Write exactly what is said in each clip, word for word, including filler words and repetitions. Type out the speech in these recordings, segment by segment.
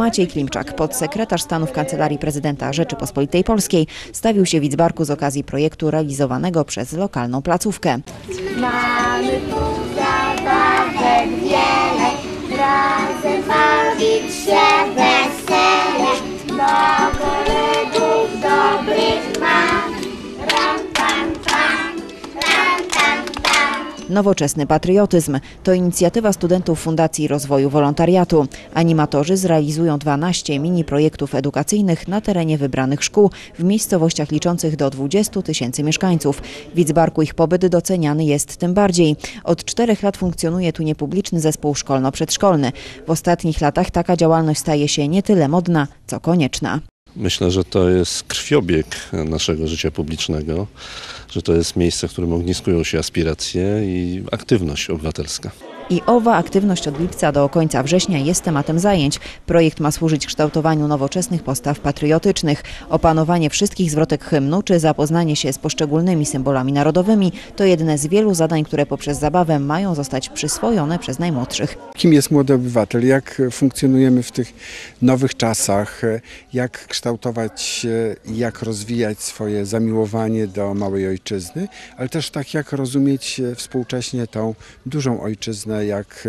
Maciej Klimczak, podsekretarz stanu w Kancelarii Prezydenta Rzeczypospolitej Polskiej, stawił się w Lidzbarku z okazji projektu realizowanego przez lokalną placówkę. Mamy tu zabawek wiele, razem bawić się wesele, bo kolegów dobrych mam. Ram, tam, tam, ram, tam, tam. Nowoczesny patriotyzm to inicjatywa studentów Fundacji Rozwoju Wolontariatu. Animatorzy zrealizują dwanaście mini projektów edukacyjnych na terenie wybranych szkół w miejscowościach liczących do dwudziestu tysięcy mieszkańców. W Lidzbarku ich pobyt doceniany jest tym bardziej. Od czterech lat funkcjonuje tu niepubliczny zespół szkolno-przedszkolny. W ostatnich latach taka działalność staje się nie tyle modna, co konieczna. Myślę, że to jest krwiobieg naszego życia publicznego, że to jest miejsce, w którym ogniskują się aspiracje i aktywność obywatelska. I owa aktywność od lipca do końca września jest tematem zajęć. Projekt ma służyć kształtowaniu nowoczesnych postaw patriotycznych. Opanowanie wszystkich zwrotek hymnu czy zapoznanie się z poszczególnymi symbolami narodowymi to jedne z wielu zadań, które poprzez zabawę mają zostać przyswojone przez najmłodszych. Kim jest młody obywatel? Jak funkcjonujemy w tych nowych czasach? Jak kształtować, jak rozwijać swoje zamiłowanie do małej ojczyzny, ale też tak jak rozumieć współcześnie tą dużą ojczyznę, jak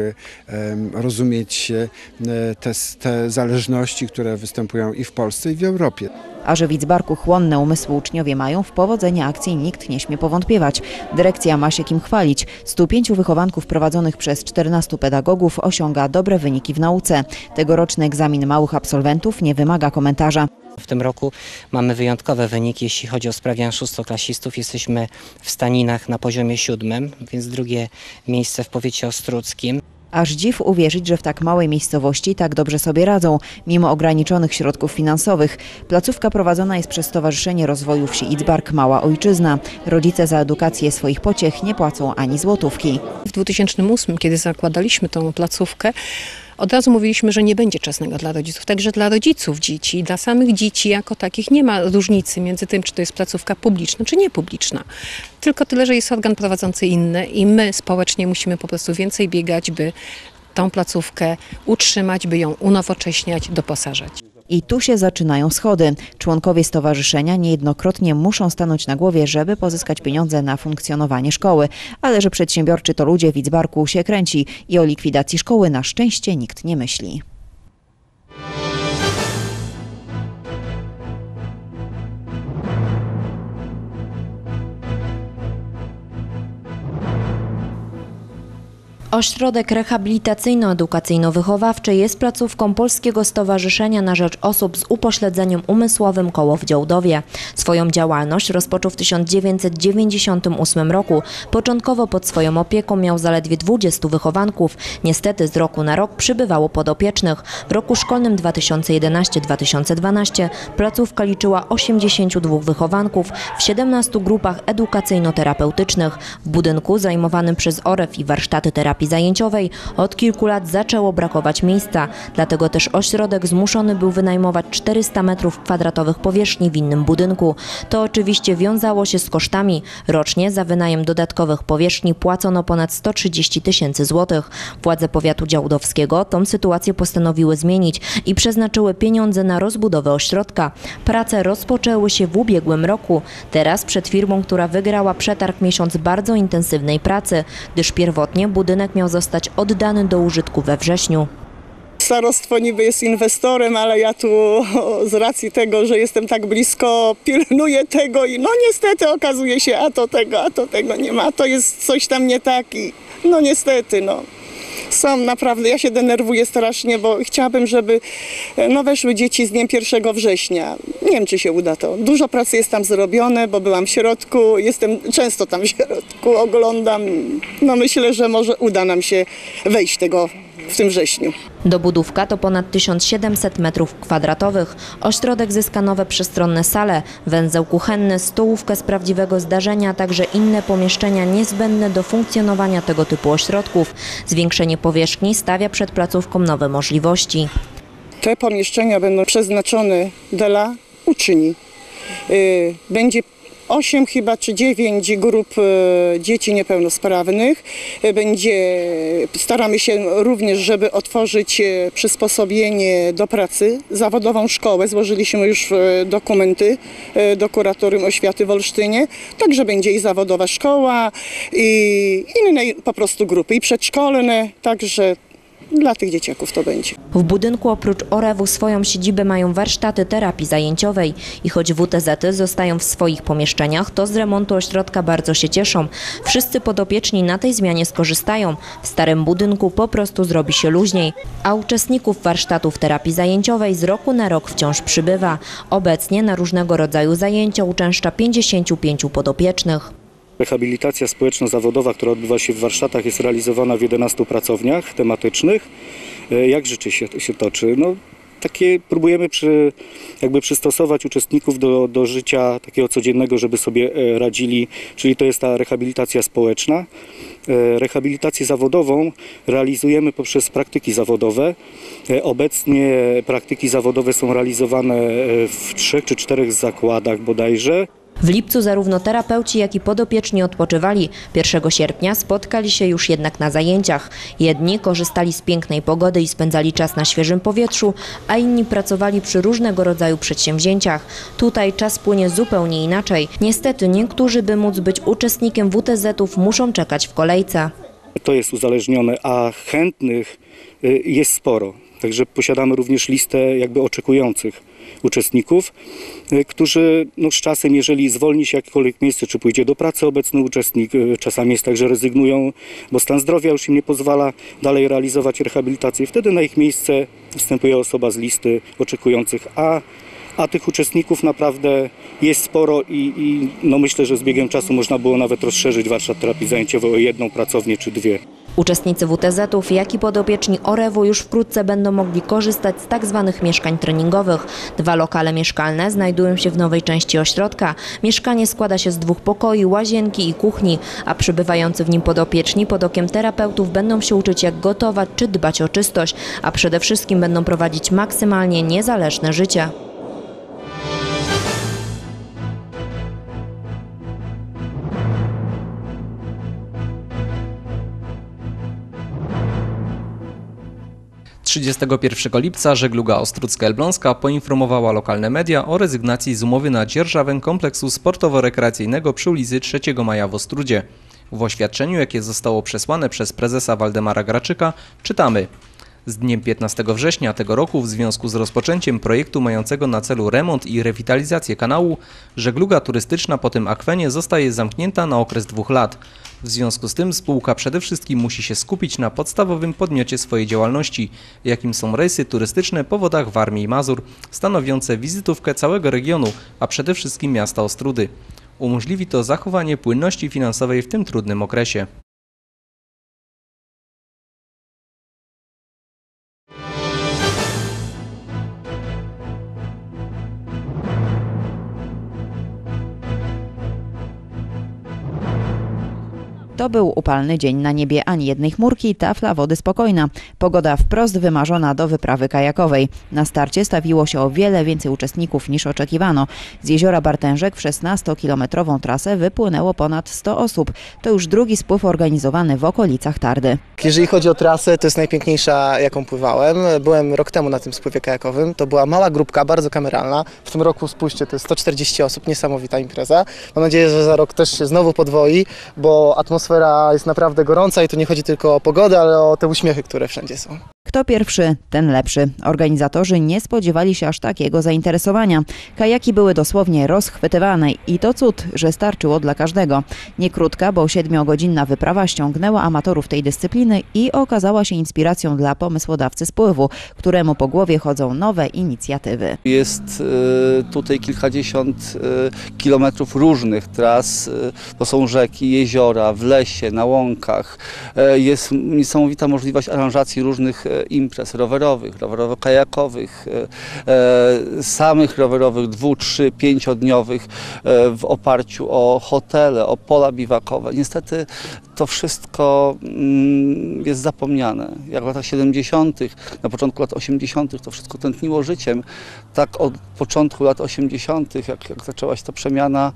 rozumieć te, te zależności, które występują i w Polsce, i w Europie. A że w Lidzbarku chłonne umysły uczniowie mają, w powodzenie akcji nikt nie śmie powątpiewać. Dyrekcja ma się kim chwalić. stu pięciu wychowanków prowadzonych przez czternastu pedagogów osiąga dobre wyniki w nauce. Tegoroczny egzamin małych absolwentów nie wymaga komentarza. W tym roku mamy wyjątkowe wyniki, jeśli chodzi o sprawdzian szóstoklasistów. Jesteśmy w Staninach na poziomie siódmym, więc drugie miejsce w powiecie ostródzkim. Aż dziw uwierzyć, że w tak małej miejscowości tak dobrze sobie radzą, mimo ograniczonych środków finansowych. Placówka prowadzona jest przez Stowarzyszenie Rozwoju Wsi Lidzbark Mała Ojczyzna. Rodzice za edukację swoich pociech nie płacą ani złotówki. W dwa tysiące ósmym, kiedy zakładaliśmy tą placówkę, od razu mówiliśmy, że nie będzie czesnego dla rodziców, także dla rodziców dzieci i dla samych dzieci jako takich nie ma różnicy między tym, czy to jest placówka publiczna, czy niepubliczna. Tylko tyle, że jest organ prowadzący inny i my społecznie musimy po prostu więcej biegać, by tą placówkę utrzymać, by ją unowocześniać, doposażać. I tu się zaczynają schody. Członkowie stowarzyszenia niejednokrotnie muszą stanąć na głowie, żeby pozyskać pieniądze na funkcjonowanie szkoły. Ale że przedsiębiorczy to ludzie, w Lidzbarku się kręci i o likwidacji szkoły na szczęście nikt nie myśli. Ośrodek rehabilitacyjno-edukacyjno-wychowawczy jest placówką Polskiego Stowarzyszenia na Rzecz Osób z Upośledzeniem Umysłowym Koło w Działdowie. Swoją działalność rozpoczął w tysiąc dziewięćset dziewięćdziesiątym ósmym roku. Początkowo pod swoją opieką miał zaledwie dwudziestu wychowanków. Niestety z roku na rok przybywało podopiecznych. W roku szkolnym dwa tysiące jedenastym dwa tysiące dwunastym placówka liczyła osiemdziesięciu dwóch wychowanków w siedemnastu grupach edukacyjno-terapeutycznych. W budynku zajmowanym przez O R E F i warsztaty terapii zajęciowej od kilku lat zaczęło brakować miejsca, dlatego też ośrodek zmuszony był wynajmować czterysta metrów kwadratowych powierzchni w innym budynku. To oczywiście wiązało się z kosztami. Rocznie za wynajem dodatkowych powierzchni płacono ponad sto trzydzieści tysięcy złotych. Władze powiatu działdowskiego tą sytuację postanowiły zmienić i przeznaczyły pieniądze na rozbudowę ośrodka. Prace rozpoczęły się w ubiegłym roku. Teraz przed firmą, która wygrała przetarg, miesiąc bardzo intensywnej pracy, gdyż pierwotnie budynek miał zostać oddany do użytku we wrześniu. Starostwo niby jest inwestorem, ale ja tu z racji tego, że jestem tak blisko, pilnuję tego i no niestety okazuje się, a to tego, a to tego nie ma, a to jest coś tam nie tak i no niestety, no. Są naprawdę, ja się denerwuję strasznie, bo chciałabym, żeby no, weszły dzieci z dniem pierwszego września. Nie wiem, czy się uda to. Dużo pracy jest tam zrobione, bo byłam w środku, jestem często tam w środku, oglądam. No myślę, że może uda nam się wejść tego w tym wrześniu. Dobudówka to ponad tysiąc siedemset metrów kwadratowych. Ośrodek zyska nowe przestronne sale, węzeł kuchenny, stołówkę z prawdziwego zdarzenia, a także inne pomieszczenia niezbędne do funkcjonowania tego typu ośrodków. Zwiększenie powierzchni stawia przed placówką nowe możliwości. Te pomieszczenia będą przeznaczone dla uczniów. Będzie osiem chyba czy dziewięć grup e, dzieci niepełnosprawnych. E, Będzie, staramy się również, żeby otworzyć e, przysposobienie do pracy, zawodową szkołę. Złożyliśmy już e, dokumenty e, do Kuratorium Oświaty w Olsztynie. Także będzie i zawodowa szkoła, i inne po prostu grupy, i przedszkolne, także dla tych dzieciaków to będzie. W budynku oprócz Orewu swoją siedzibę mają warsztaty terapii zajęciowej i choć W T Z-y zostają w swoich pomieszczeniach, to z remontu ośrodka bardzo się cieszą. Wszyscy podopieczni na tej zmianie skorzystają. W starym budynku po prostu zrobi się luźniej, a uczestników warsztatów terapii zajęciowej z roku na rok wciąż przybywa. Obecnie na różnego rodzaju zajęcia uczęszcza pięćdziesięciu pięciu podopiecznych. Rehabilitacja społeczno-zawodowa, która odbywa się w warsztatach, jest realizowana w jedenastu pracowniach tematycznych. Jak życie się, się toczy? No, takie próbujemy przy, jakby przystosować uczestników do, do życia takiego codziennego, żeby sobie radzili, czyli to jest ta rehabilitacja społeczna. Rehabilitację zawodową realizujemy poprzez praktyki zawodowe. Obecnie praktyki zawodowe są realizowane w trzech czy czterech zakładach bodajże. W lipcu zarówno terapeuci, jak i podopieczni odpoczywali. pierwszego sierpnia spotkali się już jednak na zajęciach. Jedni korzystali z pięknej pogody i spędzali czas na świeżym powietrzu, a inni pracowali przy różnego rodzaju przedsięwzięciach. Tutaj czas płynie zupełnie inaczej. Niestety niektórzy, by móc być uczestnikiem W T Z-ów, muszą czekać w kolejce. To jest uzależnione, a chętnych jest sporo. Także posiadamy również listę jakby oczekujących uczestników, którzy no, z czasem, jeżeli zwolni się jakiekolwiek miejsce, czy pójdzie do pracy obecny uczestnik, czasami jest tak, że rezygnują, bo stan zdrowia już im nie pozwala dalej realizować rehabilitację. Wtedy na ich miejsce wstępuje osoba z listy oczekujących, a, a tych uczestników naprawdę jest sporo i, i no, myślę, że z biegiem czasu można było nawet rozszerzyć warsztat terapii zajęciowej o jedną pracownię czy dwie. Uczestnicy W T Z-ów, jak i podopieczni Orewu już wkrótce będą mogli korzystać z tak zwanych mieszkań treningowych. Dwa lokale mieszkalne znajdują się w nowej części ośrodka. Mieszkanie składa się z dwóch pokoi, łazienki i kuchni, a przybywający w nim podopieczni pod okiem terapeutów będą się uczyć, jak gotować czy dbać o czystość, a przede wszystkim będą prowadzić maksymalnie niezależne życie. trzydziestego pierwszego lipca żegluga Ostródzka-Elbląska poinformowała lokalne media o rezygnacji z umowy na dzierżawę kompleksu sportowo-rekreacyjnego przy ulicy trzeciego maja w Ostródzie. W oświadczeniu, jakie zostało przesłane przez prezesa Waldemara Graczyka, czytamy: z dniem piętnastego września tego roku w związku z rozpoczęciem projektu mającego na celu remont i rewitalizację kanału, żegluga turystyczna po tym akwenie zostaje zamknięta na okres dwóch lat. W związku z tym spółka przede wszystkim musi się skupić na podstawowym podmiocie swojej działalności, jakim są rejsy turystyczne po wodach Warmii i Mazur, stanowiące wizytówkę całego regionu, a przede wszystkim miasta Ostródy. Umożliwi to zachowanie płynności finansowej w tym trudnym okresie. To był upalny dzień, na niebie ani jednej chmurki, tafla wody spokojna. Pogoda wprost wymarzona do wyprawy kajakowej. Na starcie stawiło się o wiele więcej uczestników niż oczekiwano. Z jeziora Bartężek w szesnastokilometrową trasę wypłynęło ponad sto osób. To już drugi spływ organizowany w okolicach Tardy. Jeżeli chodzi o trasę, to jest najpiękniejsza, jaką pływałem. Byłem rok temu na tym spływie kajakowym. To była mała grupka, bardzo kameralna. W tym roku, spójrzcie, to jest sto czterdzieści osób, niesamowita impreza. Mam nadzieję, że za rok też się znowu podwoi, bo atmosfera jest naprawdę gorąca i tu nie chodzi tylko o pogodę, ale o te uśmiechy, które wszędzie są. Kto pierwszy, ten lepszy. Organizatorzy nie spodziewali się aż takiego zainteresowania. Kajaki były dosłownie rozchwytywane i to cud, że starczyło dla każdego. Nie krótka, bo siedmiogodzinna wyprawa ściągnęła amatorów tej dyscypliny i okazała się inspiracją dla pomysłodawcy spływu, któremu po głowie chodzą nowe inicjatywy. Jest tutaj kilkadziesiąt kilometrów różnych tras. To są rzeki, jeziora, w lesie, na łąkach. Jest niesamowita możliwość aranżacji różnych imprez rowerowych, rowerowo-kajakowych, e, samych rowerowych, dwu, trzy, pięciodniowych e, w oparciu o hotele, o pola biwakowe. Niestety to wszystko mm, jest zapomniane. Jak w latach siedemdziesiątych, na początku lat osiemdziesiątych to wszystko tętniło życiem. Tak od początku lat osiemdziesiątych, jak, jak zaczęła się ta przemiana,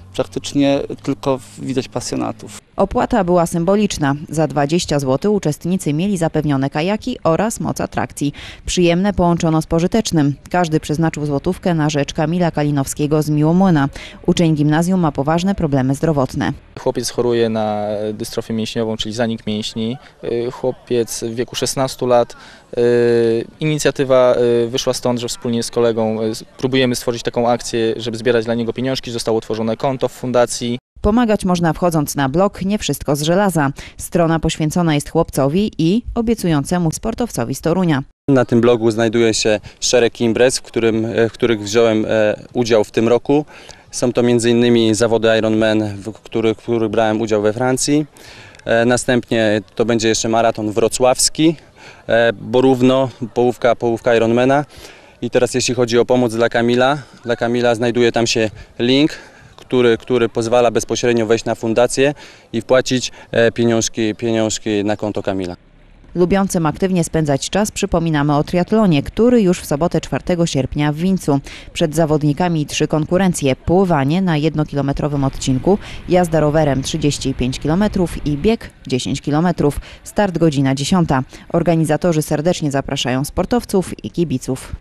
praktycznie tylko widać pasjonatów. Opłata była symboliczna. Za dwadzieścia złotych uczestnicy mieli zapewnione kajaki oraz moc atrakcji. Przyjemne połączono z pożytecznym. Każdy przeznaczył złotówkę na rzecz Kamila Kalinowskiego z Miłomłyna. Uczeń gimnazjum ma poważne problemy zdrowotne. Chłopiec choruje na dystrofię mięśniową, czyli zanik mięśni. Chłopiec w wieku szesnastu lat. Inicjatywa wyszła stąd, że wspólnie z kolegą próbujemy stworzyć taką akcję, żeby zbierać dla niego pieniążki. Zostało utworzone konto w fundacji. Pomagać można wchodząc na blog Nie wszystko z żelaza. Strona poświęcona jest chłopcowi i obiecującemu sportowcowi z Torunia. Na tym blogu znajduje się szereg imprez, w, którym, w których wziąłem udział w tym roku. Są to między innymi zawody Ironman, w których, w których brałem udział we Francji. Następnie to będzie jeszcze maraton wrocławski, bo równo połówka, połówka Ironmana. I teraz jeśli chodzi o pomoc dla Kamila, dla Kamila znajduje tam się link, Który, który pozwala bezpośrednio wejść na fundację i wpłacić pieniążki, pieniążki na konto Kamila. Lubiącym aktywnie spędzać czas przypominamy o triatlonie, który już w sobotę czwartego sierpnia w Wińcu. Przed zawodnikami trzy konkurencje: pływanie na jednokilometrowym odcinku, jazda rowerem trzydzieści pięć kilometrów i bieg dziesięć kilometrów. Start godzina dziesiąta. Organizatorzy serdecznie zapraszają sportowców i kibiców.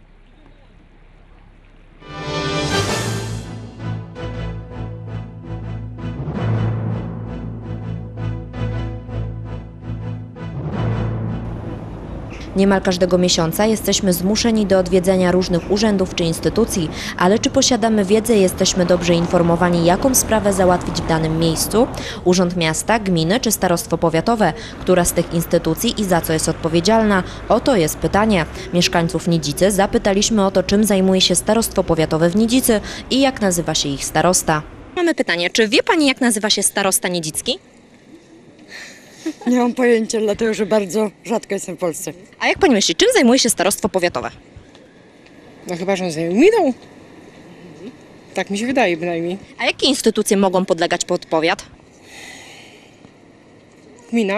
Niemal każdego miesiąca jesteśmy zmuszeni do odwiedzenia różnych urzędów czy instytucji, ale czy posiadamy wiedzę i jesteśmy dobrze informowani, jaką sprawę załatwić w danym miejscu? Urząd Miasta, Gminy czy Starostwo Powiatowe? Która z tych instytucji i za co jest odpowiedzialna? Oto jest pytanie. Mieszkańców Nidzicy zapytaliśmy o to, czym zajmuje się Starostwo Powiatowe w Nidzicy i jak nazywa się ich starosta. Mamy pytanie, czy wie Pani, jak nazywa się starosta nidzicki? Nie mam pojęcia, dlatego że bardzo rzadko jestem w Polsce. A jak Pani myśli, czym zajmuje się Starostwo Powiatowe? No chyba, że on zajmuje gminą. Tak mi się wydaje bynajmniej. A jakie instytucje mogą podlegać pod powiat? Gmina?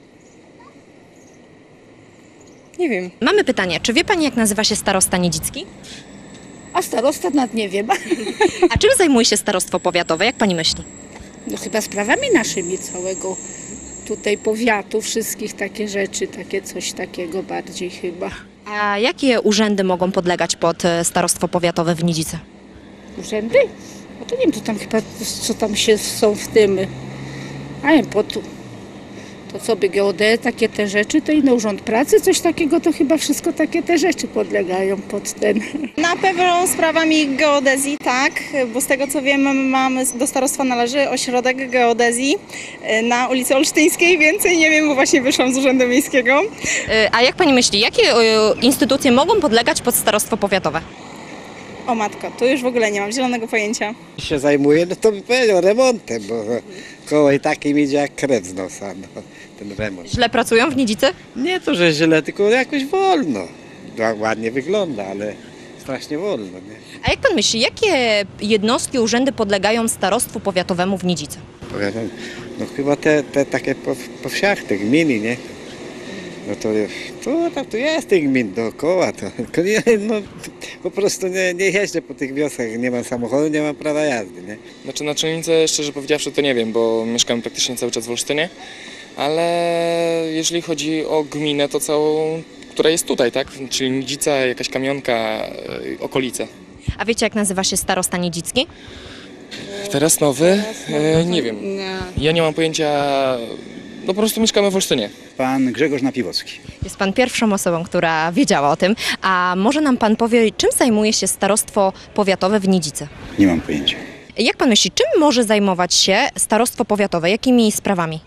Nie wiem. Mamy pytanie, czy wie Pani, jak nazywa się starosta nidzicki? A starosta nad nie wiem. A czym zajmuje się Starostwo Powiatowe, jak Pani myśli? No chyba sprawami naszymi całego tutaj powiatu, wszystkich takie rzeczy, takie coś takiego bardziej chyba. A jakie urzędy mogą podlegać pod Starostwo Powiatowe w Nidzicy? Urzędy? No to nie wiem, to tam chyba, co tam się są w tym, a nie, po tu. To co by geodę, takie te rzeczy, to i na Urząd Pracy, coś takiego, to chyba wszystko takie te rzeczy podlegają pod ten. Na pewno sprawami geodezji, tak, bo z tego co wiem, mamy, do starostwa należy ośrodek geodezji na ulicy Olsztyńskiej, więcej nie wiem, bo właśnie wyszłam z Urzędu Miejskiego. A jak Pani myśli, jakie instytucje mogą podlegać pod Starostwo Powiatowe? O matko, tu już w ogóle nie mam zielonego pojęcia. się zajmuje, no to by powiedział remontem, bo koło i takim idzie jak krew z nosa, no, ten remont. Źle pracują w Nidzicy? Nie to, że źle, tylko jakoś wolno. Ładnie wygląda, ale strasznie wolno. Nie? A jak Pan myśli, jakie jednostki, urzędy podlegają Starostwu Powiatowemu w Nidzicy? Powiadam, no chyba te, te takie po, po wsiach, te gminy, nie? No to, to, to, to jest tych gmin dookoła, to, to nie, no, po prostu nie, nie jeżdżę po tych wioskach, nie mam samochodu, nie mam prawa jazdy, nie? Znaczy naczelnicę, szczerze powiedziawszy, to nie wiem, bo mieszkam praktycznie cały czas w Olsztynie, ale jeżeli chodzi o gminę, to całą, która jest tutaj, tak? Czyli Nidzica, jakaś Kamionka, okolice. A wiecie, jak nazywa się starosta nidzicki? Teraz nowy? E, nie wiem. Ja nie mam pojęcia, no po prostu mieszkamy w Olsztynie. Pan Grzegorz Napiwocki. Jest Pan pierwszą osobą, która wiedziała o tym. A może nam Pan powie, czym zajmuje się Starostwo Powiatowe w Nidzicy? Nie mam pojęcia. Jak Pan myśli, czym może zajmować się Starostwo Powiatowe? Jakimi sprawami?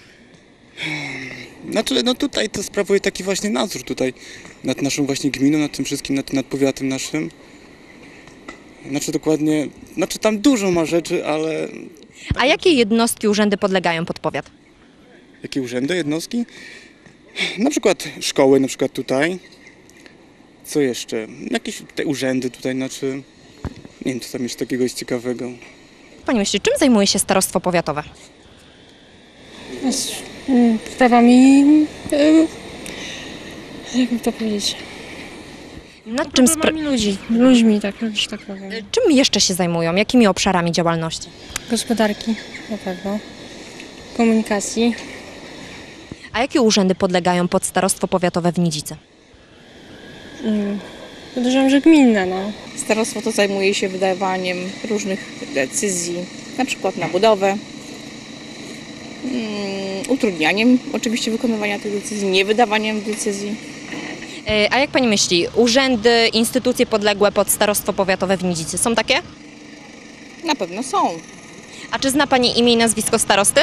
Znaczy, no tutaj to sprawuje taki właśnie nadzór tutaj nad naszą właśnie gminą, nad tym wszystkim, nad, nad powiatem naszym. Znaczy dokładnie, znaczy tam dużo ma rzeczy, ale... A jakie jednostki, urzędy podlegają pod powiat? Jakie urzędy, jednostki? Na przykład szkoły, na przykład tutaj. Co jeszcze? Jakieś te urzędy tutaj, znaczy... Nie wiem, co tam jeszcze takiego jest ciekawego. Pani myśli, czym zajmuje się Starostwo Powiatowe? Sprawami, jakby to powiedzieć, Nad czym spra- Problemami ludzi, ludźmi, tak, że tak powiem. czym jeszcze się zajmują? Jakimi obszarami działalności? Gospodarki na pewno, komunikacji. A jakie urzędy podlegają pod Starostwo Powiatowe w Nidzicy? Mm. Podejrzewam, że gminne, no. Starostwo to zajmuje się wydawaniem różnych decyzji, na przykład na budowę, mm, utrudnianiem oczywiście wykonywania tych decyzji, niewydawaniem decyzji. E, A jak pani myśli, urzędy, instytucje podległe pod Starostwo Powiatowe w Nidzicy są takie? Na pewno są. A czy zna pani imię i nazwisko starosty?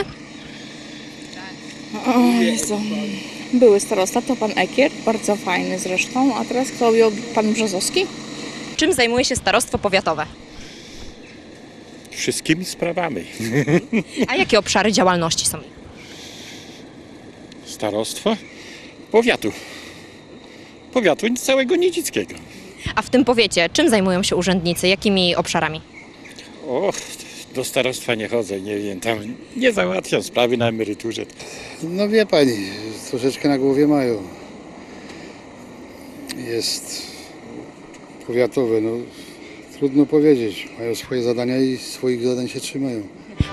O, Jezu. Były starosta, to pan Ekier, bardzo fajny zresztą, a teraz kto objął? Pan Brzozowski? Czym zajmuje się Starostwo Powiatowe? Wszystkimi sprawami. A jakie obszary działalności są? Starostwo powiatu. Powiatu całego Nidzickiego. A w tym powiecie czym zajmują się urzędnicy? Jakimi obszarami? Och, do starostwa nie chodzę, nie wiem, tam nie załatwiam sprawy na emeryturze. No wie pani, troszeczkę na głowie mają. Jest powiatowe, no trudno powiedzieć. Mają swoje zadania i swoich zadań się trzymają.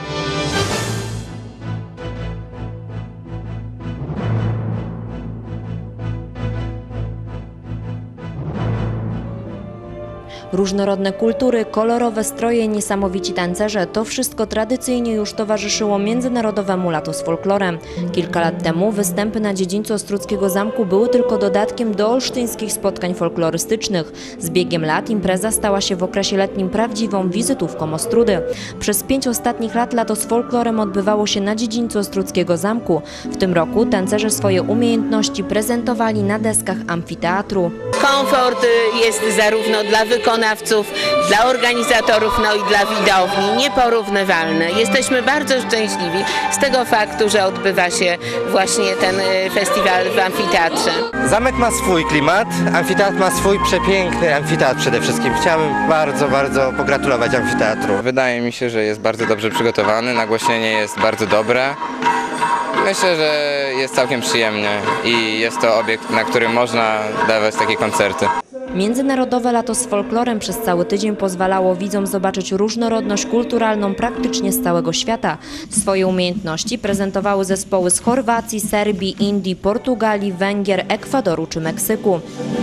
Różnorodne kultury, kolorowe stroje, niesamowici tancerze – to wszystko tradycyjnie już towarzyszyło Międzynarodowemu Latu z Folklorem. Kilka lat temu występy na dziedzińcu Ostruckiego Zamku były tylko dodatkiem do olsztyńskich spotkań folklorystycznych. Z biegiem lat impreza stała się w okresie letnim prawdziwą wizytówką Ostródy. Przez pięć ostatnich lat Lato z Folklorem odbywało się na dziedzińcu Ostruckiego Zamku. W tym roku tancerze swoje umiejętności prezentowali na deskach amfiteatru. Komfort jest zarówno dla wykonawców, dla organizatorów, no i dla widowni nieporównywalny. Jesteśmy bardzo szczęśliwi z tego faktu, że odbywa się właśnie ten festiwal w amfiteatrze. Zamek ma swój klimat, amfiteatr ma swój przepiękny amfiteatr przede wszystkim. Chciałbym bardzo, bardzo pogratulować amfiteatru. Wydaje mi się, że jest bardzo dobrze przygotowany, nagłośnienie jest bardzo dobre. Myślę, że jest całkiem przyjemnie i jest to obiekt, na którym można dawać takie koncerty. Międzynarodowe Lato z Folklorem przez cały tydzień pozwalało widzom zobaczyć różnorodność kulturalną praktycznie z całego świata. Swoje umiejętności prezentowały zespoły z Chorwacji, Serbii, Indii, Portugalii, Węgier, Ekwadoru czy Meksyku.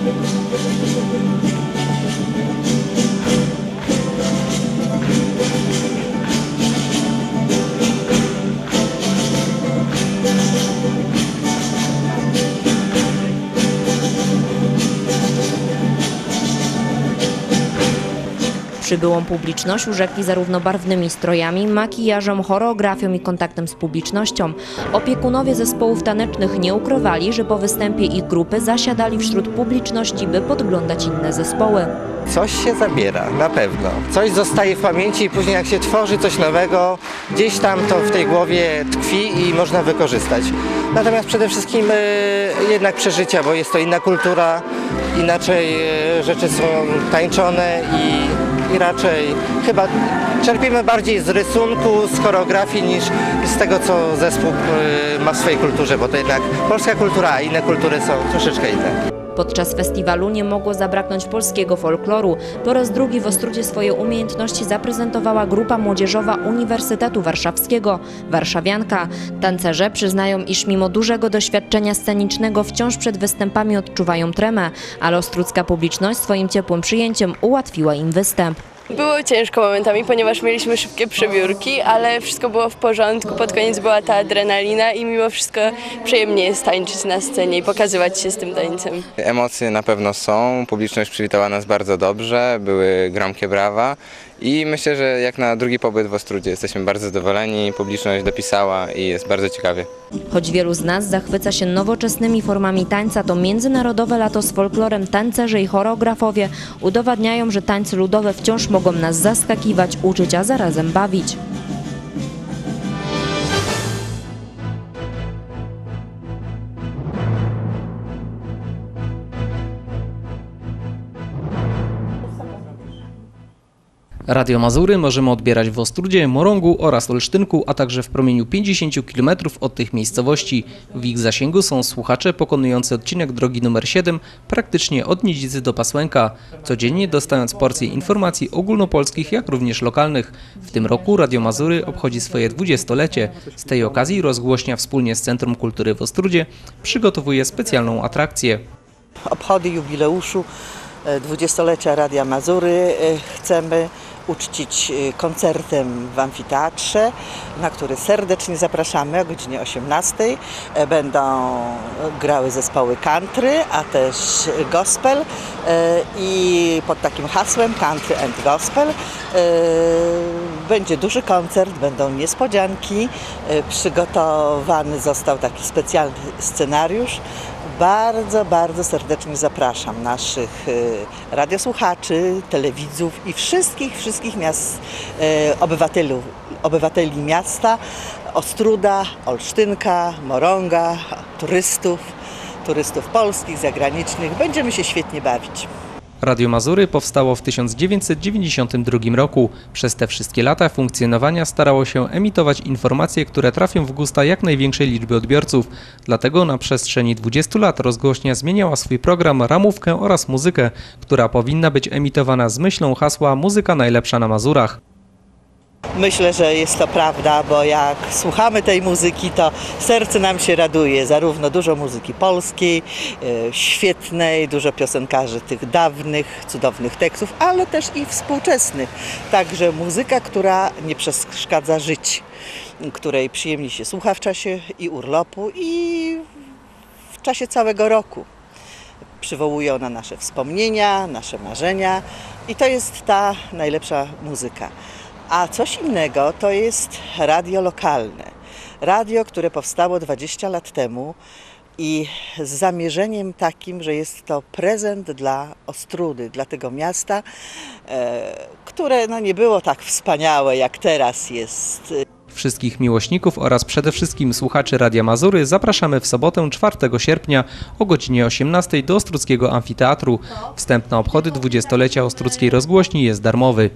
Przybyłą publiczność urzekli zarówno barwnymi strojami, makijażem, choreografią i kontaktem z publicznością. Opiekunowie zespołów tanecznych nie ukrywali, że po występie ich grupy zasiadali wśród publiczności, by podglądać inne zespoły. Coś się zabiera, na pewno. Coś zostaje w pamięci i później jak się tworzy coś nowego, gdzieś tam to w tej głowie tkwi i można wykorzystać. Natomiast przede wszystkim e, jednak przeżycia, bo jest to inna kultura, inaczej e, rzeczy są tańczone i, i raczej chyba czerpiemy bardziej z rysunku, z choreografii niż z tego, co zespół e, ma w swojej kulturze, bo to jednak polska kultura, a inne kultury są troszeczkę inne. Podczas festiwalu nie mogło zabraknąć polskiego folkloru. Po raz drugi w Ostródzie swoje umiejętności zaprezentowała grupa młodzieżowa Uniwersytetu Warszawskiego, Warszawianka. Tancerze przyznają, iż mimo dużego doświadczenia scenicznego wciąż przed występami odczuwają tremę, ale ostródzka publiczność swoim ciepłym przyjęciem ułatwiła im występ. Było ciężko momentami, ponieważ mieliśmy szybkie przebiórki, ale wszystko było w porządku. Pod koniec była ta adrenalina i mimo wszystko przyjemnie jest tańczyć na scenie i pokazywać się z tym tańcem. Emocje na pewno są, publiczność przywitała nas bardzo dobrze, były gromkie brawa i myślę, że jak na drugi pobyt w Ostródzie jesteśmy bardzo zadowoleni, publiczność dopisała i jest bardzo ciekawie. Choć wielu z nas zachwyca się nowoczesnymi formami tańca, to Międzynarodowe Lato z Folklorem tancerze i choreografowie udowadniają, że tańce ludowe wciąż mogą nas zaskakiwać, uczyć, a zarazem bawić. Radio Mazury możemy odbierać w Ostródzie, Morągu oraz Olsztynku, a także w promieniu pięćdziesięciu kilometrów od tych miejscowości. W ich zasięgu są słuchacze pokonujący odcinek drogi numer siedem praktycznie od Nidzicy do Pasłęka, codziennie dostając porcje informacji ogólnopolskich, jak również lokalnych. W tym roku Radio Mazury obchodzi swoje dwudziestolecie. Z tej okazji rozgłośnia wspólnie z Centrum Kultury w Ostródzie przygotowuje specjalną atrakcję. Obchody jubileuszu dwudziestolecia Radia Mazury chcemy uczcić koncertem w amfiteatrze, na który serdecznie zapraszamy o godzinie osiemnastej. Będą grały zespoły country, a też gospel i pod takim hasłem Country and Gospel będzie duży koncert, będą niespodzianki. Przygotowany został taki specjalny scenariusz. Bardzo, bardzo serdecznie zapraszam naszych radiosłuchaczy, telewidzów i wszystkich, wszystkich miast, obywateli, obywateli miasta, Ostróda, Olsztynka, Morąga, turystów, turystów polskich, zagranicznych. Będziemy się świetnie bawić. Radio Mazury powstało w tysiąc dziewięćset dziewięćdziesiątym drugim roku. Przez te wszystkie lata funkcjonowania starało się emitować informacje, które trafią w gusta jak największej liczby odbiorców. Dlatego na przestrzeni dwudziestu lat rozgłośnia zmieniała swój program, ramówkę oraz muzykę, która powinna być emitowana z myślą hasła "Muzyka najlepsza na Mazurach". Myślę, że jest to prawda, bo jak słuchamy tej muzyki, to serce nam się raduje. Zarówno dużo muzyki polskiej, świetnej, dużo piosenkarzy tych dawnych, cudownych tekstów, ale też i współczesnych. Także muzyka, która nie przeszkadza żyć, której przyjemnie się słucha w czasie i urlopu, i w czasie całego roku. Przywołuje ona nasze wspomnienia, nasze marzenia i to jest ta najlepsza muzyka. A coś innego to jest radio lokalne. Radio, które powstało dwadzieścia lat temu i z zamierzeniem takim, że jest to prezent dla Ostródy, dla tego miasta, e, które no, nie było tak wspaniałe, jak teraz jest. Wszystkich miłośników oraz przede wszystkim słuchaczy Radia Mazury zapraszamy w sobotę czwartego sierpnia o godzinie osiemnastej do Ostródzkiego Amfiteatru. Wstęp na obchody dwudziestolecia Ostródzkiej Rozgłośni jest darmowy.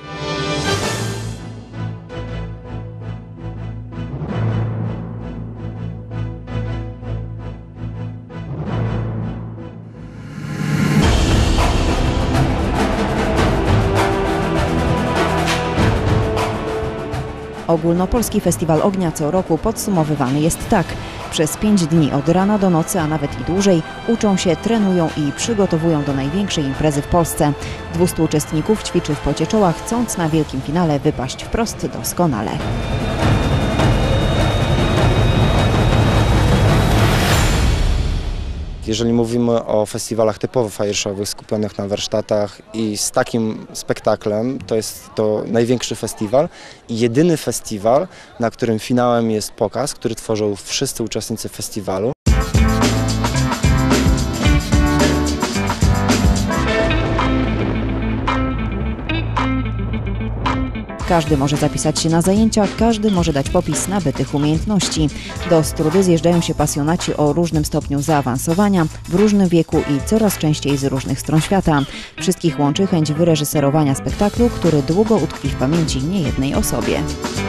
Ogólnopolski Festiwal Ognia co roku podsumowywany jest tak. Przez pięć dni od rana do nocy, a nawet i dłużej, uczą się, trenują i przygotowują do największej imprezy w Polsce. dwustu uczestników ćwiczy w pocie czoła, chcąc na wielkim finale wypaść wprost doskonale. Jeżeli mówimy o festiwalach typowo fajerszowych, skupionych na warsztatach i z takim spektaklem, to jest to największy festiwal i jedyny festiwal, na którym finałem jest pokaz, który tworzą wszyscy uczestnicy festiwalu. Każdy może zapisać się na zajęcia, każdy może dać popis nabytych umiejętności. Do Ostródy zjeżdżają się pasjonaci o różnym stopniu zaawansowania, w różnym wieku i coraz częściej z różnych stron świata. Wszystkich łączy chęć wyreżyserowania spektaklu, który długo utkwi w pamięci niejednej osobie.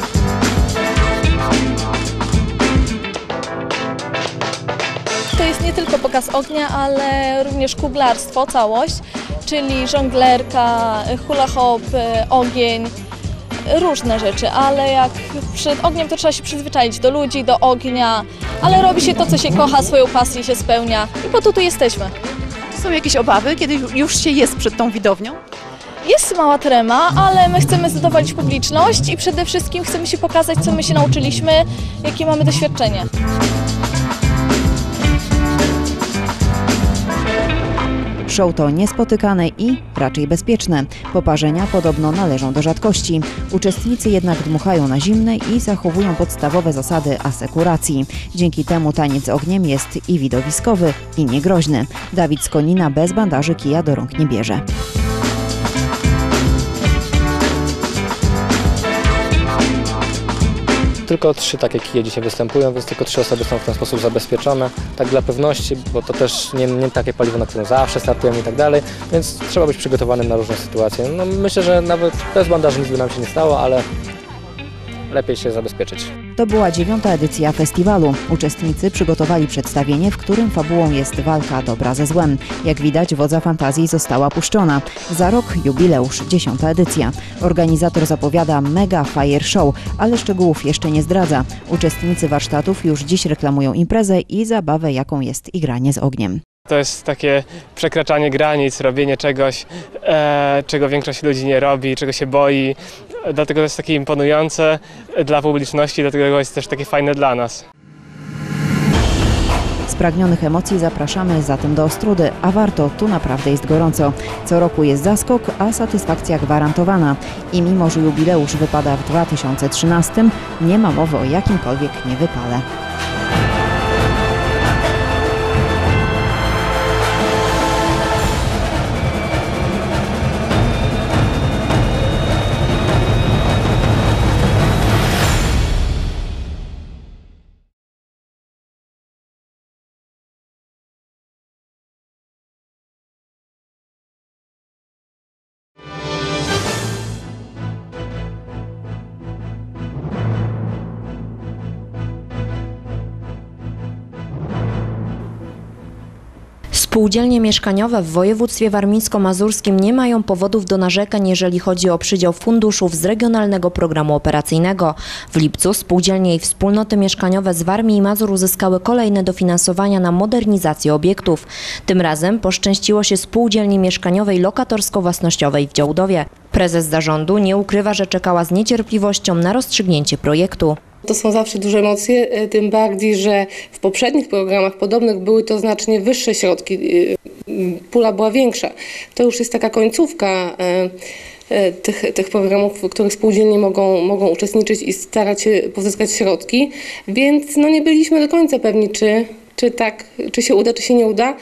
To jest nie tylko pokaz ognia, ale również kuglarstwo, całość, czyli żonglerka, hula hop, ogień. Różne rzeczy, ale jak przed ogniem to trzeba się przyzwyczaić do ludzi, do ognia, ale robi się to, co się kocha, swoją pasję się spełnia i po to tu jesteśmy. Są jakieś obawy, kiedy już się jest przed tą widownią? Jest mała trema, ale my chcemy zadowolić publiczność i przede wszystkim chcemy się pokazać, co my się nauczyliśmy, jakie mamy doświadczenie. Show to niespotykane i raczej bezpieczne. Poparzenia podobno należą do rzadkości. Uczestnicy jednak dmuchają na zimne i zachowują podstawowe zasady asekuracji. Dzięki temu taniec ogniem jest i widowiskowy, i niegroźny. Dawid z Konina bez bandaży kija do rąk nie bierze. To tylko trzy takie kije dzisiaj występują, więc tylko trzy osoby są w ten sposób zabezpieczone. Tak dla pewności, bo to też nie, nie takie paliwo, na którym zawsze startujemy i tak dalej, więc trzeba być przygotowanym na różne sytuacje. No, myślę, że nawet bez bandaży nic by nam się nie stało, ale lepiej się zabezpieczyć. To była dziewiąta edycja festiwalu. Uczestnicy przygotowali przedstawienie, w którym fabułą jest walka dobra ze złem. Jak widać, wodza fantazji została puszczona. Za rok jubileusz, dziesiąta edycja. Organizator zapowiada mega fire show, ale szczegółów jeszcze nie zdradza. Uczestnicy warsztatów już dziś reklamują imprezę i zabawę, jaką jest igranie z ogniem. To jest takie przekraczanie granic, robienie czegoś, e, czego większość ludzi nie robi, czego się boi. Dlatego to jest takie imponujące dla publiczności, dlatego jest też takie fajne dla nas. Spragnionych emocji zapraszamy zatem do Ostródy, a warto, tu naprawdę jest gorąco. Co roku jest zaskok, a satysfakcja gwarantowana. I mimo, że jubileusz wypada w dwa tysiące trzynastym, nie ma mowy o jakimkolwiek niewypale. Spółdzielnie mieszkaniowe w województwie warmińsko-mazurskim nie mają powodów do narzekań, jeżeli chodzi o przydział funduszów z Regionalnego Programu Operacyjnego. W lipcu spółdzielnie i wspólnoty mieszkaniowe z Warmii i Mazur uzyskały kolejne dofinansowania na modernizację obiektów. Tym razem poszczęściło się spółdzielni mieszkaniowej lokatorsko-własnościowej w Działdowie. Prezes zarządu nie ukrywa, że czekała z niecierpliwością na rozstrzygnięcie projektu. To są zawsze duże emocje, tym bardziej, że w poprzednich programach podobnych były to znacznie wyższe środki, pula była większa. To już jest taka końcówka tych, tych programów, w których spółdzielnie mogą, mogą uczestniczyć i starać się pozyskać środki, więc no nie byliśmy do końca pewni, czy, czy tak, czy się uda, czy się nie uda.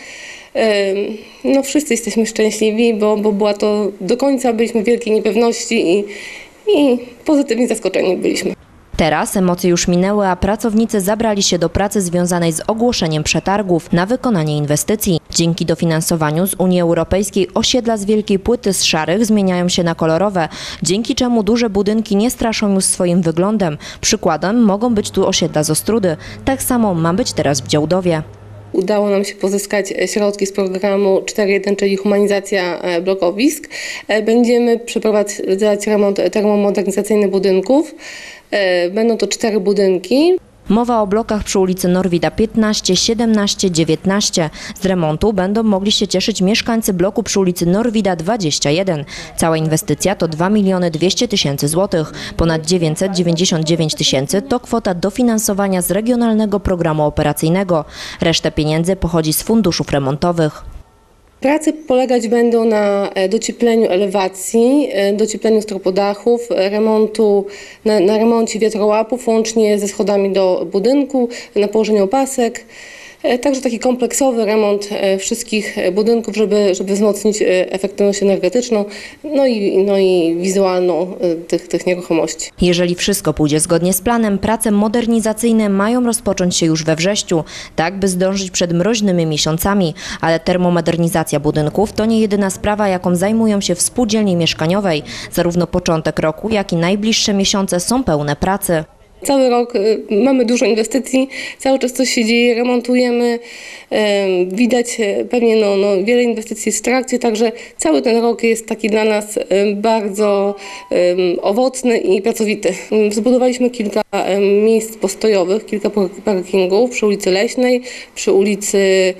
No wszyscy jesteśmy szczęśliwi, bo, bo była to do końca, byliśmy w wielkiej niepewności i, i pozytywnie zaskoczeni byliśmy. Teraz emocje już minęły, a pracownicy zabrali się do pracy związanej z ogłoszeniem przetargów na wykonanie inwestycji. Dzięki dofinansowaniu z Unii Europejskiej osiedla z Wielkiej Płyty z szarych zmieniają się na kolorowe, dzięki czemu duże budynki nie straszą już swoim wyglądem. Przykładem mogą być tu osiedla z Ostródy. Tak samo ma być teraz w Działdowie. Udało nam się pozyskać środki z programu cztery jeden, czyli humanizacja blokowisk. Będziemy przeprowadzać remont termomodernizacyjny budynków. Będą to cztery budynki. Mowa o blokach przy ulicy Norwida piętnaście, siedemnaście, dziewiętnaście. Z remontu będą mogli się cieszyć mieszkańcy bloku przy ulicy Norwida dwadzieścia jeden. Cała inwestycja to dwa miliony dwieście tysięcy złotych. Ponad dziewięćset dziewięćdziesiąt dziewięć tysięcy to kwota dofinansowania z Regionalnego Programu Operacyjnego. Reszta pieniędzy pochodzi z funduszów remontowych. Prace polegać będą na dociepleniu elewacji, dociepleniu stropodachów, remontu, na, na remoncie wiatrołapów, łącznie ze schodami do budynku, na położeniu opasek. Także taki kompleksowy remont wszystkich budynków, żeby, żeby wzmocnić efektywność energetyczną, no i, no i wizualną tych, tych nieruchomości. Jeżeli wszystko pójdzie zgodnie z planem, prace modernizacyjne mają rozpocząć się już we wrześniu, tak by zdążyć przed mroźnymi miesiącami. Ale termomodernizacja budynków to nie jedyna sprawa, jaką zajmują się w spółdzielni mieszkaniowej. Zarówno początek roku, jak i najbliższe miesiące są pełne pracy. Cały rok mamy dużo inwestycji, cały czas coś się dzieje, remontujemy, widać pewnie no, no, wiele inwestycji jest w trakcie, także cały ten rok jest taki dla nas bardzo owocny i pracowity. Zbudowaliśmy kilka miejsc postojowych, kilka parkingów przy ulicy Leśnej, przy ulicy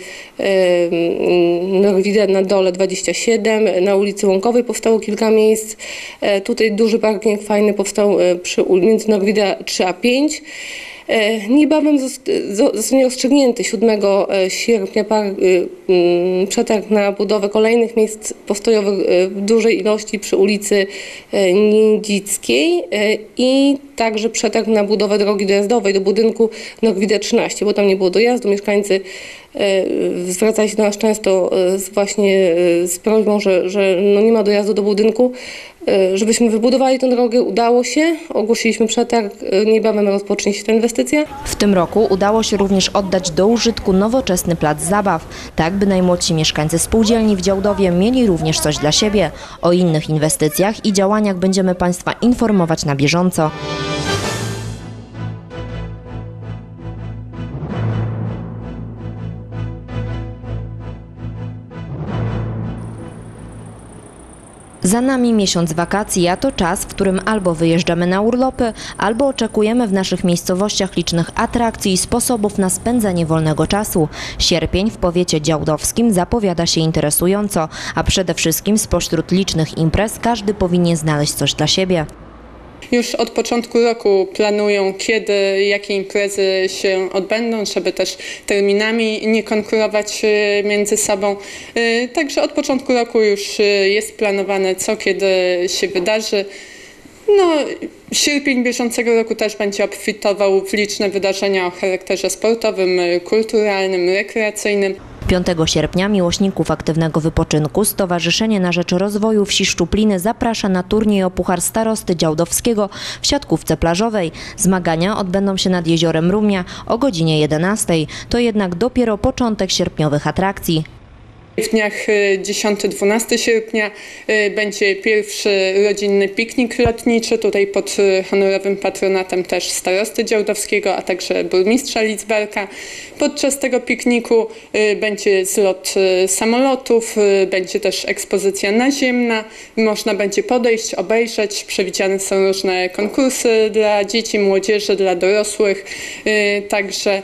Norwida na dole dwadzieścia siedem, na ulicy Łąkowej powstało kilka miejsc, tutaj duży parking fajny powstał przy między Norwida trzy a pięć. Niebawem zostanie rozstrzygnięty siódmego sierpnia przetarg na budowę kolejnych miejsc postojowych w dużej ilości przy ulicy Niedzickiej i także przetarg na budowę drogi dojazdowej do budynku Norwide trzynaście, bo tam nie było dojazdu. Mieszkańcy e, zwracali się do nas często e, z, właśnie e, z prośbą, że, że no nie ma dojazdu do budynku, e, żebyśmy wybudowali tę drogę. Udało się, ogłosiliśmy przetarg, e, niebawem rozpocznie się ta inwestycja. W tym roku udało się również oddać do użytku nowoczesny plac zabaw, tak by najmłodsi mieszkańcy spółdzielni w Działdowie mieli również coś dla siebie. O innych inwestycjach i działaniach będziemy Państwa informować na bieżąco. Za nami miesiąc wakacji, a to czas, w którym albo wyjeżdżamy na urlopy, albo oczekujemy w naszych miejscowościach licznych atrakcji i sposobów na spędzenie wolnego czasu. Sierpień w powiecie działdowskim zapowiada się interesująco, a przede wszystkim spośród licznych imprez każdy powinien znaleźć coś dla siebie. Już od początku roku planują, kiedy, jakie imprezy się odbędą, żeby też terminami nie konkurować między sobą. Także od początku roku już jest planowane, co kiedy się wydarzy. No, sierpień bieżącego roku też będzie obfitował w liczne wydarzenia o charakterze sportowym, kulturalnym, rekreacyjnym. piątego sierpnia miłośników aktywnego wypoczynku Stowarzyszenie na Rzecz Rozwoju Wsi Szczupliny zaprasza na turniej o Puchar Starosty Działdowskiego w siatkówce plażowej. Zmagania odbędą się nad jeziorem Rumia o godzinie jedenastej. To jednak dopiero początek sierpniowych atrakcji. W dniach dziesiątego do dwunastego sierpnia będzie pierwszy rodzinny piknik lotniczy, tutaj pod honorowym patronatem też starosty działdowskiego, a także burmistrza Lidzbarka. Podczas tego pikniku będzie zlot samolotów, będzie też ekspozycja naziemna, można będzie podejść, obejrzeć, przewidziane są różne konkursy dla dzieci, młodzieży, dla dorosłych, także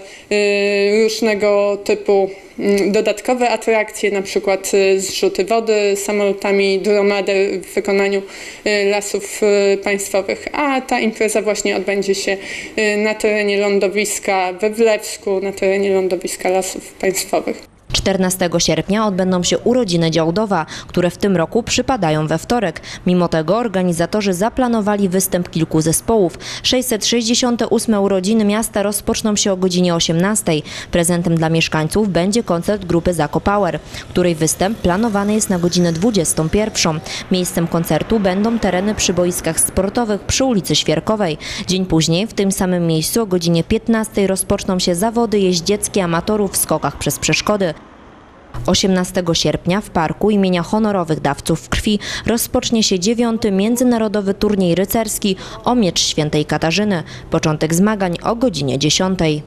różnego typu dodatkowe atrakcje, na przykład zrzuty wody samolotami Duromader w wykonaniu Lasów Państwowych, a ta impreza właśnie odbędzie się na terenie lądowiska we Wlewsku, na terenie lądowiska Lasów Państwowych. czternastego sierpnia odbędą się urodziny Działdowa, które w tym roku przypadają we wtorek. Mimo tego organizatorzy zaplanowali występ kilku zespołów. sześćset sześćdziesiąte ósme urodziny miasta rozpoczną się o godzinie osiemnastej. Prezentem dla mieszkańców będzie koncert grupy Zako Power, której występ planowany jest na godzinę dwudziestą pierwszą. Miejscem koncertu będą tereny przy boiskach sportowych przy ulicy Świerkowej. Dzień później w tym samym miejscu o godzinie piętnastej rozpoczną się zawody jeździeckie amatorów w skokach przez przeszkody. osiemnastego sierpnia w parku imienia honorowych dawców krwi rozpocznie się dziewiąty międzynarodowy turniej rycerski o miecz świętej Katarzyny. Początek zmagań o godzinie dziesiątej.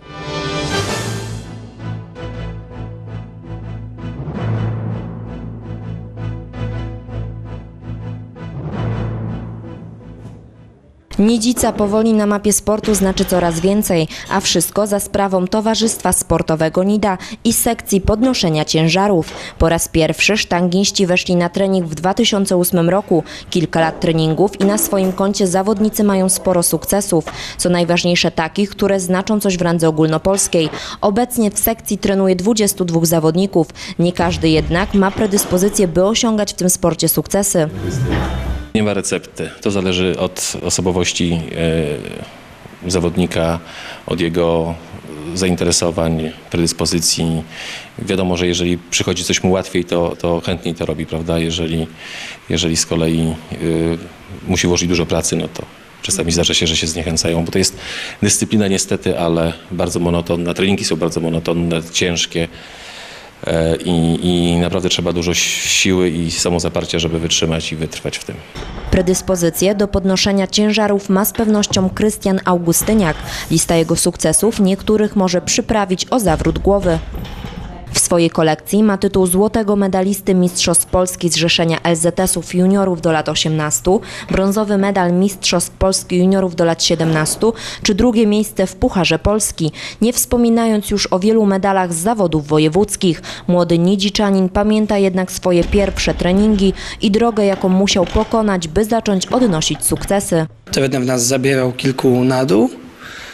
Nidzica powoli na mapie sportu znaczy coraz więcej, a wszystko za sprawą Towarzystwa Sportowego Nida i sekcji podnoszenia ciężarów. Po raz pierwszy sztangiści weszli na trening w dwa tysiące ósmym roku. Kilka lat treningów i na swoim koncie zawodnicy mają sporo sukcesów. Co najważniejsze takich, które znaczą coś w randze ogólnopolskiej. Obecnie w sekcji trenuje dwudziestu dwóch zawodników. Nie każdy jednak ma predyspozycję, by osiągać w tym sporcie sukcesy. Nie ma recepty. To zależy od osobowości e, zawodnika, od jego zainteresowań, predyspozycji. Wiadomo, że jeżeli przychodzi coś mu łatwiej, to, to chętniej to robi, prawda? Jeżeli, jeżeli z kolei e, musi włożyć dużo pracy, no to czasami zdarza się, że się zniechęcają, bo to jest dyscyplina niestety, ale bardzo monotonna. Treningi są bardzo monotonne, ciężkie. I, I naprawdę trzeba dużo siły i samozaparcia, żeby wytrzymać i wytrwać w tym. Predyspozycję do podnoszenia ciężarów ma z pewnością Krystian Augustyniak. Lista jego sukcesów niektórych może przyprawić o zawrót głowy. W swojej kolekcji ma tytuł złotego medalisty Mistrzostw Polski Zrzeszenia L Z S-ów juniorów do lat osiemnastu, brązowy medal Mistrzostw Polski juniorów do lat siedemnastu, czy drugie miejsce w Pucharze Polski. Nie wspominając już o wielu medalach z zawodów wojewódzkich. Młody nidziczanin pamięta jednak swoje pierwsze treningi i drogę, jaką musiał pokonać, by zacząć odnosić sukcesy. Trener nas zabierał kilku na dół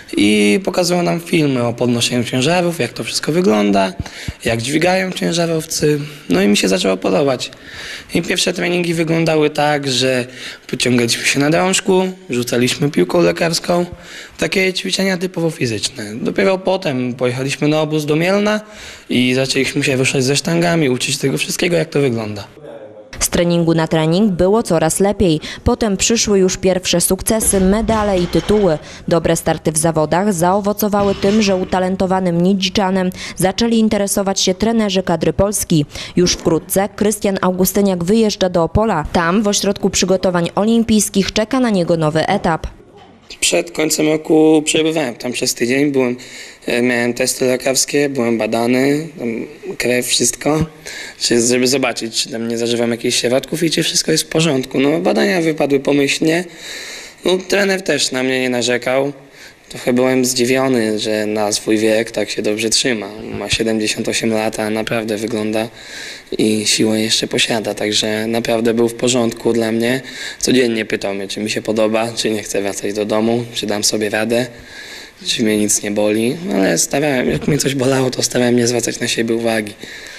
i pokazują nam filmy o podnoszeniu ciężarów, jak to wszystko wygląda, jak dźwigają ciężarowcy. No i mi się zaczęło podobać. I pierwsze treningi wyglądały tak, że pociągaliśmy się na drążku, rzucaliśmy piłką lekarską, takie ćwiczenia typowo fizyczne. Dopiero potem pojechaliśmy na obóz do Mielna i zaczęliśmy się ruszać ze sztangami, uczyć tego wszystkiego, jak to wygląda. Z treningu na trening było coraz lepiej. Potem przyszły już pierwsze sukcesy, medale i tytuły. Dobre starty w zawodach zaowocowały tym, że utalentowanym Nidziczanem zaczęli interesować się trenerzy kadry Polski. Już wkrótce Krystian Augustyniak wyjeżdża do Opola. Tam w ośrodku przygotowań olimpijskich czeka na niego nowy etap. Przed końcem roku przebywałem tam przez tydzień, byłem, miałem testy lekarskie, byłem badany, krew, wszystko, żeby zobaczyć, czy tam nie zażywam jakichś środków i czy wszystko jest w porządku. No, badania wypadły pomyślnie, no, trener też na mnie nie narzekał. Trochę byłem zdziwiony, że na swój wiek tak się dobrze trzyma. Ma siedemdziesiąt osiem lat, a naprawdę wygląda i siłę jeszcze posiada, także naprawdę był w porządku dla mnie. Codziennie pytał mnie, czy mi się podoba, czy nie chcę wracać do domu, czy dam sobie radę, czy mnie nic nie boli, ale starałem, jak mnie coś bolało, to starałem nie zwracać na siebie uwagi.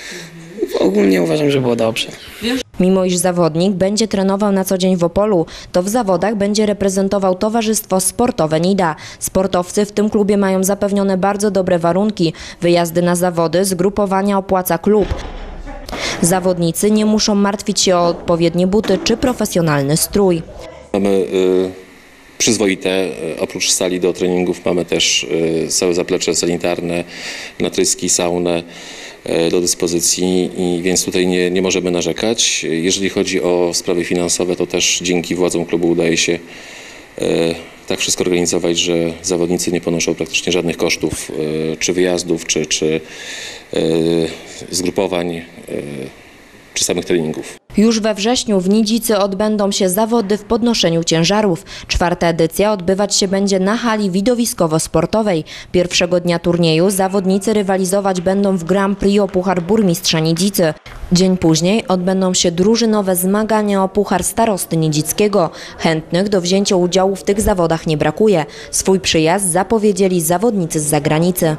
Ogólnie uważam, że było dobrze. Mimo iż zawodnik będzie trenował na co dzień w Opolu, to w zawodach będzie reprezentował Towarzystwo Sportowe Nida. Sportowcy w tym klubie mają zapewnione bardzo dobre warunki. Wyjazdy na zawody zgrupowania opłaca klub. Zawodnicy nie muszą martwić się o odpowiednie buty czy profesjonalny strój. Mamy y, przyzwoite, y, oprócz sali do treningów mamy też y, całe zaplecze sanitarne, natryski, saunę do dyspozycji, i więc tutaj nie, nie możemy narzekać. Jeżeli chodzi o sprawy finansowe, to też dzięki władzom klubu udaje się e, tak wszystko organizować, że zawodnicy nie ponoszą praktycznie żadnych kosztów, e, czy wyjazdów, czy, czy e, zgrupowań, e, czy samych treningów. Już we wrześniu w Nidzicy odbędą się zawody w podnoszeniu ciężarów. Czwarta edycja odbywać się będzie na hali widowiskowo-sportowej. Pierwszego dnia turnieju zawodnicy rywalizować będą w Grand Prix o Puchar Burmistrza Nidzicy. Dzień później odbędą się drużynowe zmagania o Puchar Starosty Nidzickiego. Chętnych do wzięcia udziału w tych zawodach nie brakuje. Swój przyjazd zapowiedzieli zawodnicy z zagranicy.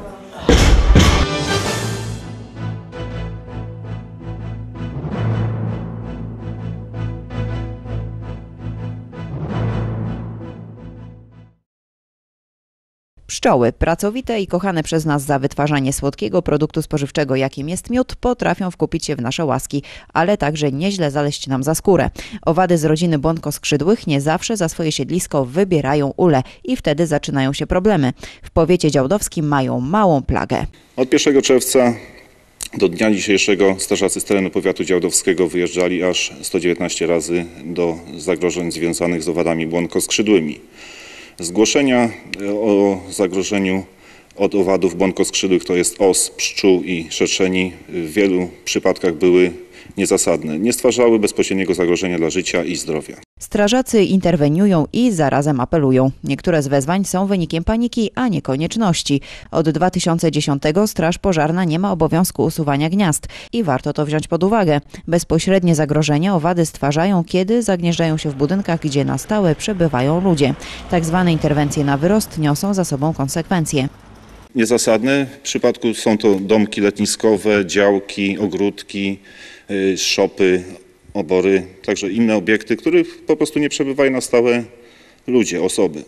Pszczoły, pracowite i kochane przez nas za wytwarzanie słodkiego produktu spożywczego, jakim jest miód, potrafią wkupić się w nasze łaski, ale także nieźle zaleść nam za skórę. Owady z rodziny błonkoskrzydłych nie zawsze za swoje siedlisko wybierają ule i wtedy zaczynają się problemy. W powiecie działdowskim mają małą plagę. Od pierwszego czerwca do dnia dzisiejszego strażacy z terenu powiatu działdowskiego wyjeżdżali aż sto dziewiętnaście razy do zagrożeń związanych z owadami błonkoskrzydłymi. Zgłoszenia o zagrożeniu od owadów błonkoskrzydłych, to jest os, pszczół i szerszeni, w wielu przypadkach były niezasadne. Nie stwarzały bezpośredniego zagrożenia dla życia i zdrowia. Strażacy interweniują i zarazem apelują. Niektóre z wezwań są wynikiem paniki, a nie konieczności. Od dwa tysiące dziesiątego Straż Pożarna nie ma obowiązku usuwania gniazd i warto to wziąć pod uwagę. Bezpośrednie zagrożenie owady stwarzają, kiedy zagnieżdżają się w budynkach, gdzie na stałe przebywają ludzie. Tak zwane interwencje na wyrost niosą za sobą konsekwencje. Niezasadne w przypadku są to domki letniskowe, działki, ogródki, szopy, obory, także inne obiekty, w których po prostu nie przebywają na stałe ludzie, osoby.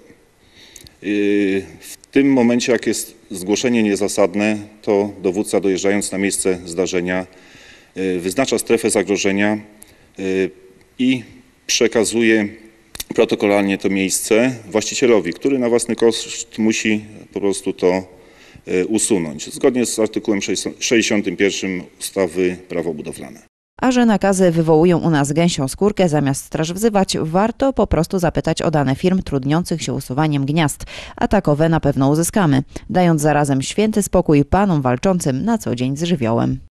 W tym momencie, jak jest zgłoszenie niezasadne, to dowódca, dojeżdżając na miejsce zdarzenia, wyznacza strefę zagrożenia i przekazuje protokolarnie to miejsce właścicielowi, który na własny koszt musi po prostu to usunąć, zgodnie z artykułem sześćdziesiątym pierwszym ustawy Prawo budowlane. A że nakazy wywołują u nas gęsią skórkę, zamiast straż wzywać, warto po prostu zapytać o dane firm trudniących się usuwaniem gniazd, a takowe na pewno uzyskamy, dając zarazem święty spokój panom walczącym na co dzień z żywiołem.